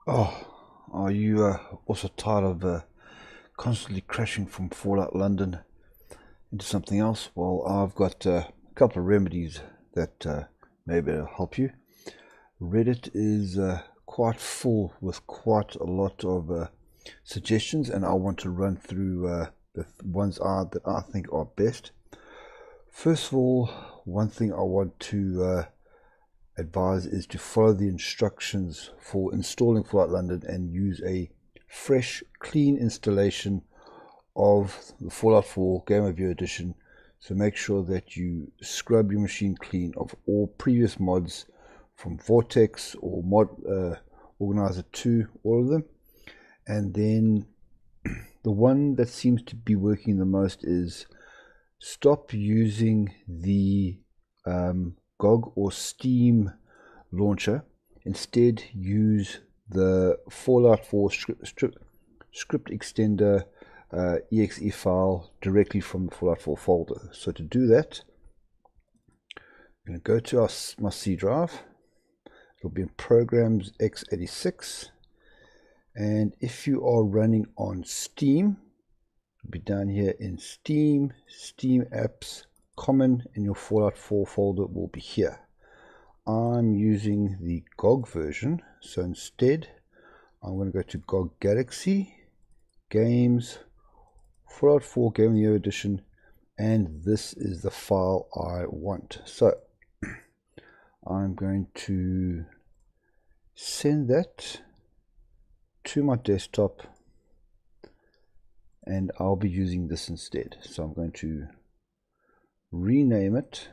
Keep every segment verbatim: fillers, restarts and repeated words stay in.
Oh, are you uh, also tired of uh, constantly crashing from Fallout London into something else? Well, I've got uh, a couple of remedies that uh, maybe will help you. Reddit is uh, quite full with quite a lot of uh, suggestions, and I want to run through uh, the ones are, that I think are best. First of all, one thing I want to uh, advise is to follow the instructions for installing Fallout London and use a fresh, clean installation of the Fallout four Game of Year Edition. So make sure that you scrub your machine clean of all previous mods from Vortex or Mod uh, Organizer two, all of them. And then the one that seems to be working the most is stop using the um, G O G or Steam launcher. Instead, use the Fallout four script, script, script extender uh, E X E file directly from the Fallout four folder. So to do that, I'm going to go to our, my C drive. It'll be in Programs x eighty-six. And if you are running on Steam, it'll be down here in Steam, Steam Apps, Common, and your Fallout four folder will be here. I'm using the G O G version, so instead I'm going to go to G O G Galaxy, Games, Fallout four Game of the Year Edition, and this is the file I want. So I'm going to send that to my desktop, and I'll be using this instead. So I'm going to rename it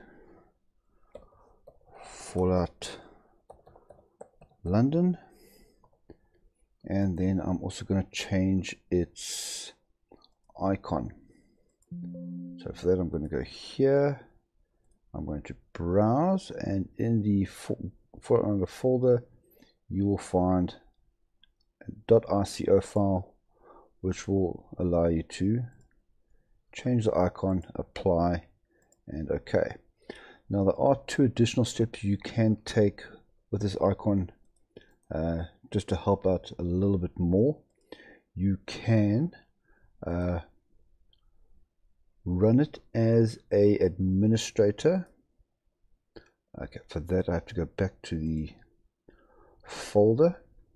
Fallout London, and then I'm also going to change its icon. So for that I'm going to go here, I'm going to browse, and in the folder folder you will find a .rco file which will allow you to change the icon, apply, and OK. Now there are two additional steps you can take with this icon uh, just to help out a little bit more. You can uh, run it as a administrator. Okay, for that I have to go back to the folder.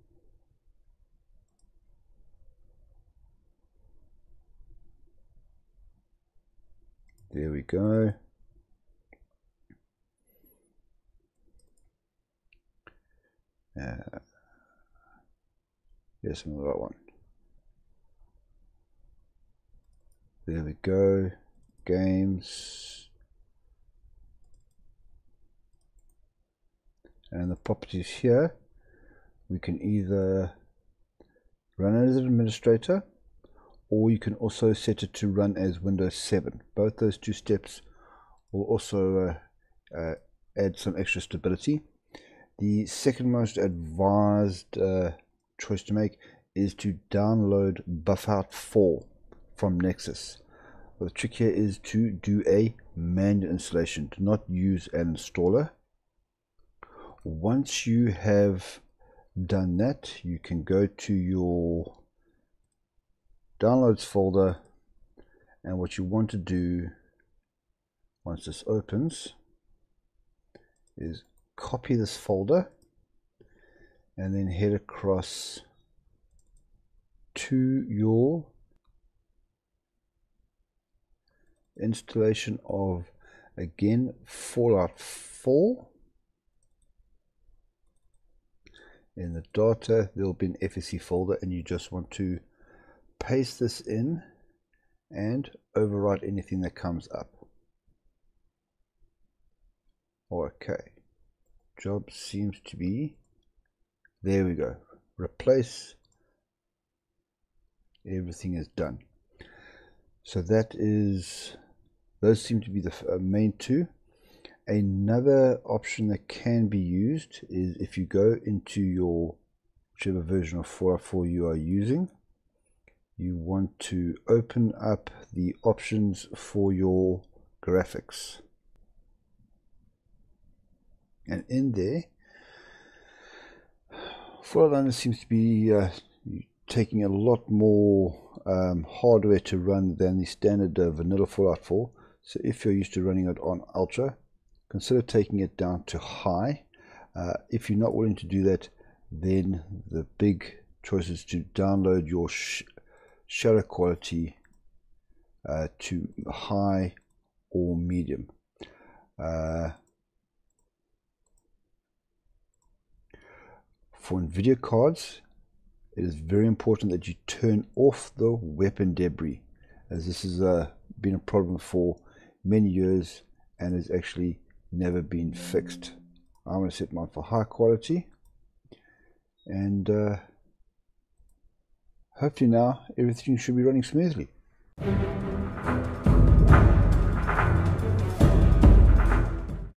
There we go. Uh, yes, I'm the right one. There we go. Games. And the properties here, we can either run it as an administrator, or you can also set it to run as Windows seven. Both those two steps will also uh, uh, add some extra stability. The second most advised uh, choice to make is to download Buffout four from Nexus. Well, the trick here is to do a manual installation. Do not use an installer. Once you have done that, you can go to your downloads folder, and what you want to do once this opens is copy this folder and then head across to your installation of, again, Fallout four. In the data there will be an F S C folder, and you just want to paste this in and overwrite anything that comes up. Okay, job seems to be, there we go, replace, everything is done. So that is, those seem to be the main two. Another option that can be used is if you go into your whichever version of Fallout four you are using, you want to open up the options for your graphics, and in there Fallout London seems to be uh, taking a lot more um, hardware to run than the standard uh, vanilla Fallout four. So if you're used to running it on Ultra, consider taking it down to high. Uh, if you're not willing to do that, then the big choice is to download your sh shadow quality uh, to high or medium. Uh, for NVIDIA cards, it is very important that you turn off the weapon debris, as this has uh, been a problem for many years and has actually never been fixed. I'm going to set mine for high quality, and uh, hopefully now everything should be running smoothly.